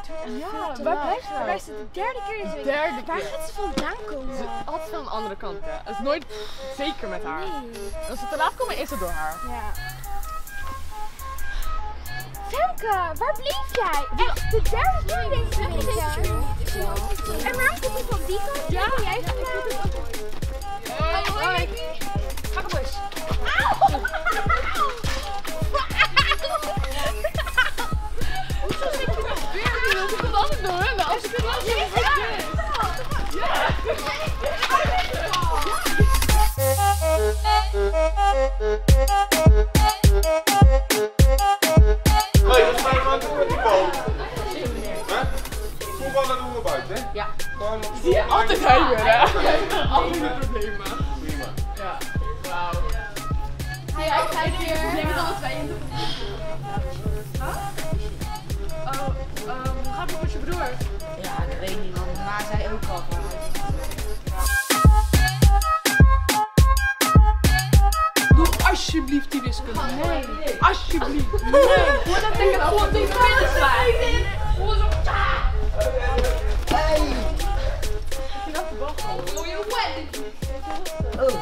Ja, waar blijft ze? Waar is het de derde keer deze week? Derde Waar keer. gaat ze vandaan komen? Ze is altijd van de andere kant, hè. Het is nooit zeker met haar. Nee. Als ze te laat komen, is het door haar. Ja. Femke, waar bleef jij? Echt de derde keer deze week. En waarom zit je van die kant? Ja, jij vandaan. Hoi, Mickey. Ga kom eens. Hoezo zit je nou weer? Dat is het altijd door hun. Als ik het wel zo Hé, wat zijn we aan het doen met die bal? Hè? Voetballen doen we buiten, hè? Ja. Gewoon op Zie je altijd hij weer, hè? Altijd problemen. Prima. Ja. Wauw. Hij kijkt weer. Ik denk dat alle twee in de... Hoe gaat het met je broer? Ja, dat weet ik niet, want ma zei ook al van. Doe alsjeblieft die wiskunde. Nee. Alsjeblieft. Nee. Hoor dat ik het gewoon tegen binnen slaan. Hoor zo. Hey! Ik had de bal gewoon. Oh, je Oh.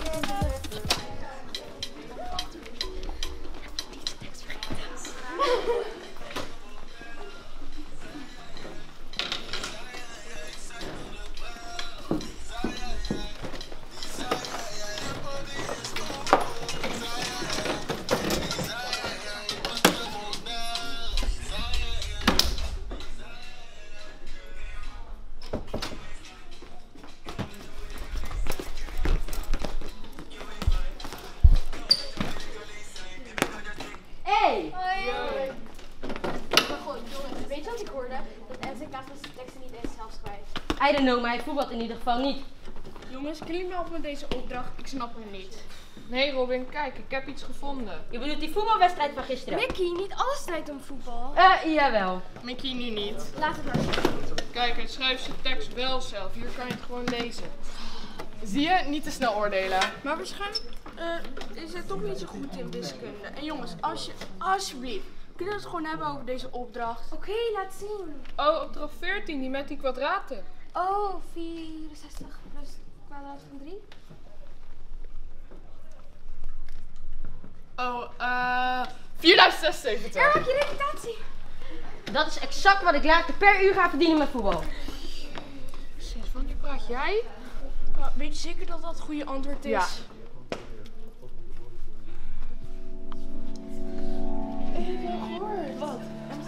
Hey! Hoi! Maar goed, jongens, weet je wat ik hoorde? Dat NCK van zijn teksten niet eens zelfs kwijt. I don't know, maar hij voetbalt in ieder geval niet. Jongens, kunnen jullie me helpen met deze opdracht? Ik snap hem niet. Nee, Robin, kijk, ik heb iets gevonden. Je bedoelt die voetbalwedstrijd van gisteren? Mickey, niet alles draait om voetbal. Jawel. Mickey nu niet. Laat het maar zien. Kijk, hij schrijft zijn tekst wel zelf. Hier kan je het gewoon lezen. Zie je? Niet te snel oordelen. Maar waarschijnlijk is hij toch niet zo goed in wiskunde. En jongens, alsjeblieft, kunnen we het gewoon hebben over deze opdracht? Oké, laat zien. Oh, opdracht 14, die met die kwadraten. Oh, 64 plus kwadraat van 3. Oh, 4076. Er maak je reputatie. Dat is exact wat ik later per uur ga verdienen met voetbal. Sinds wanneer praat jij? Weet je zeker dat dat het goede antwoord is? Ja. Ik heb wel gehoord. Wat?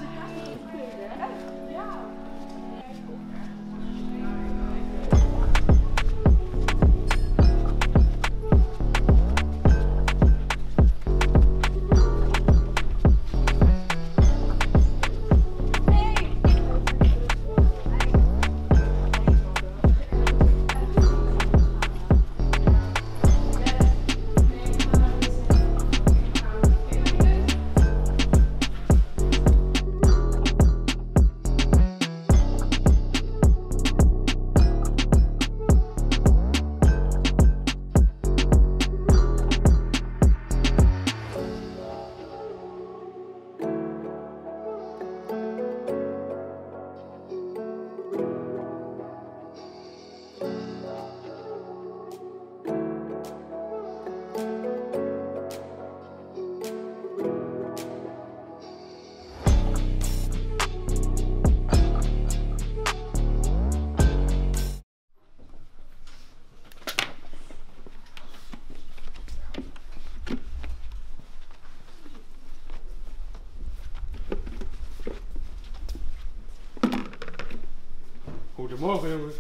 Goedemorgen, jongens.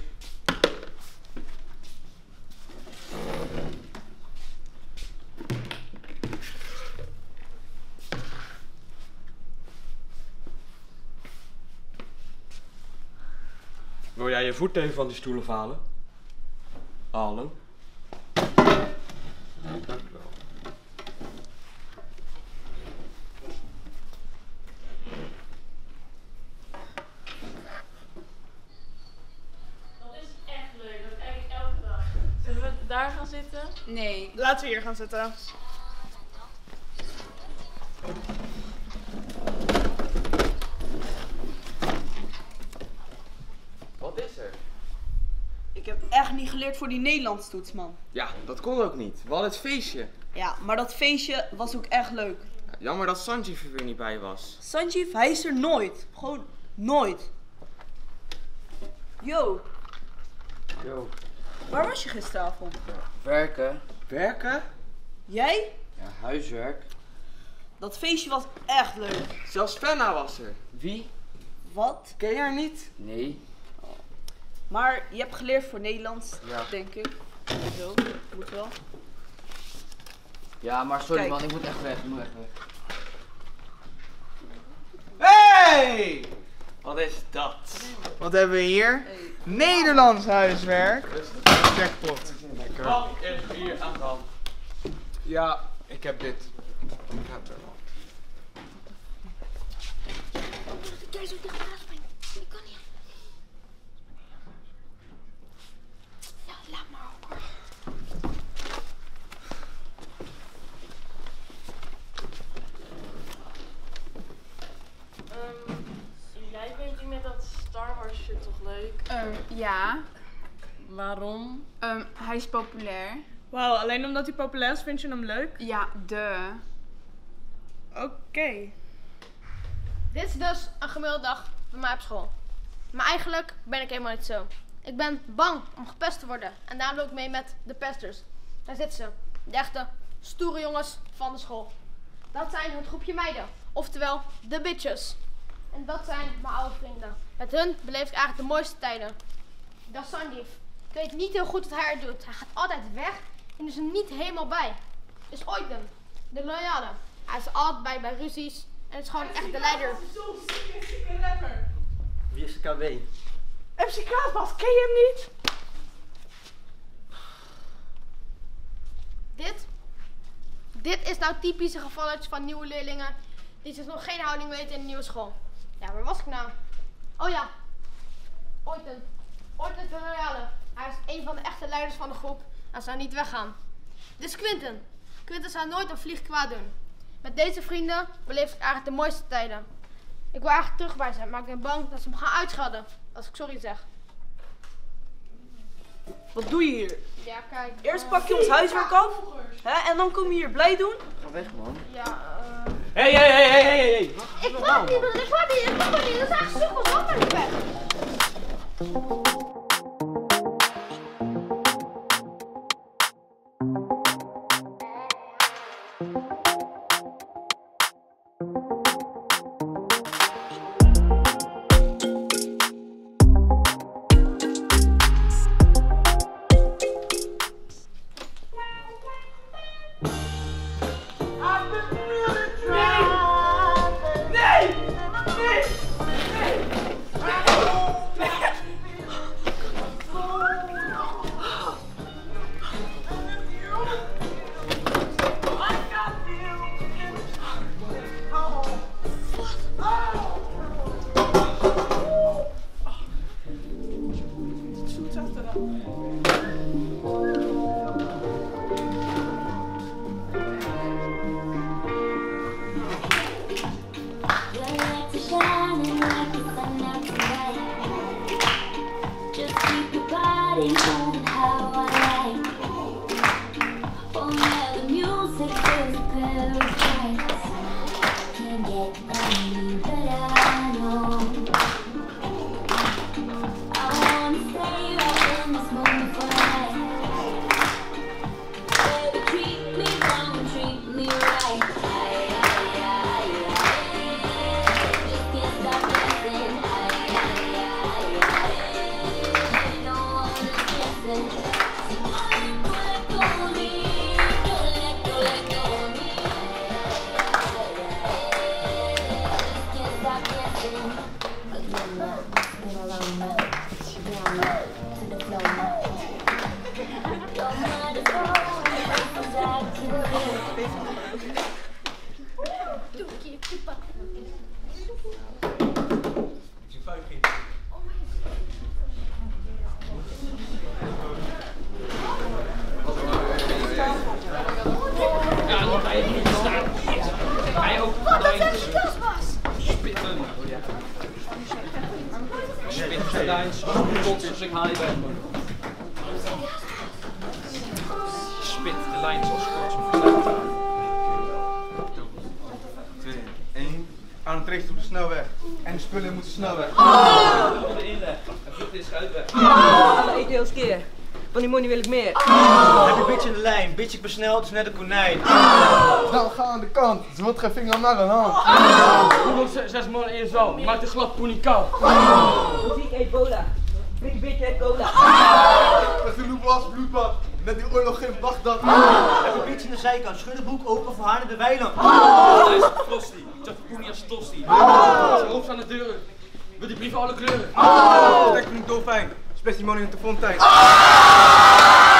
Wil jij je voet even van die stoel afhalen? Allen. Dank u wel. Zullen we daar gaan zitten? Nee. Laten we hier gaan zitten. heb echt niet geleerd voor die Nederlands toets, man. Ja, dat kon ook niet. We hadden het feestje. Ja, maar dat feestje was ook echt leuk. Ja, jammer dat Sanjeev er weer niet bij was. Sanjeev, hij is er nooit. Gewoon nooit. Yo, Yo. waar was je gisteravond? Werken. Werken? Jij? Ja, huiswerk. Dat feestje was echt leuk. Zelfs Fenna was er. Wie? Wat? Ken je haar niet? Nee. Maar je hebt geleerd voor Nederlands, Ja. denk ik. Zo, moet wel. Ja, maar sorry Kijk. man, ik moet echt weg. Ik moet echt weg. Hey! Wat is dat? Wat hebben we hier? Nederlands huiswerk. Jackpot. Lekker. Wat is hier aan de hand? Ja, ik heb dit. Ik heb het er wel. Jij zo dichtbij springen. Ik kan niet. Ja, laat maar ook hoor. Jij vindt die met dat Star Wars shit toch leuk? Ja. Waarom? Hij is populair. Wauw, alleen omdat hij populair is, vind je hem leuk? Ja, Oké. Dit is dus een gemiddelde dag bij mij op school. Maar eigenlijk ben ik helemaal niet zo. Ik ben bang om gepest te worden. En daarom loop ik mee met de pesters. Daar zitten ze. De echte stoere jongens van de school. Dat zijn het groepje meiden. Oftewel, de bitches. En dat zijn mijn oude vrienden. Met hun beleef ik eigenlijk de mooiste tijden. Dat is Sanjeev. Ik weet niet heel goed wat hij er doet. Hij gaat altijd weg en is er niet helemaal bij. Is Oiten, de loyale. Hij is altijd bij ruzies en is gewoon echt de leider. Zo'n zieke rapper. Wie is de KW? MC Kaasbas, ken je hem niet? Dit is nou typische gevalletje van nieuwe leerlingen die zich nog geen houding weten in de nieuwe school. Ja, waar was ik nou? Oh ja, Oiten de loyale. Hij is een van de echte leiders van de groep en zou niet weggaan. Dit is Quinten. Quinten zou nooit een vlieg kwaad doen. Met deze vrienden beleef ik eigenlijk de mooiste tijden. Ik wil eigenlijk terug bij zijn, maar ik ben bang dat ze me gaan uitschelden als ik sorry zeg. Wat doe je hier? Ja, kijk. Eerst pak je ons huiswerk af, hè, en dan kom je hier blij doen. Ga weg man. Ja, Hey. ik praat niet, ik praat niet. Dat is eigenlijk sukkels, wat ben ik weg. De lijn is al kort zo versneld. 2, 1. Aan het race op de snelweg. En de spullen moeten snel weg. De inleg. En vlucht is uit weg. Eet heel eens keer. Van die money wil ik meer. Heb je een beetje in de lijn, beetje besneld, is net een konijn. Nou, ga aan de kant. Ze wordt geen vinger naar een hand. Hoeveel 6 man in je zaal? Je maakt een glad poenie koud. Ik eet cola. Drink een beetje cola. Met de loep was bloedbad. Met die oorlog in Bagdad. Heb een beetje in de zijkant, schud de boek open voor haar naar de weiland. Hij is frosty. Zeg de poenie als tosti. Zijn hoofd aan de deuren. Wil die brieven alle kleuren. Stek me niet dolfijn. Specimoney in de fontein.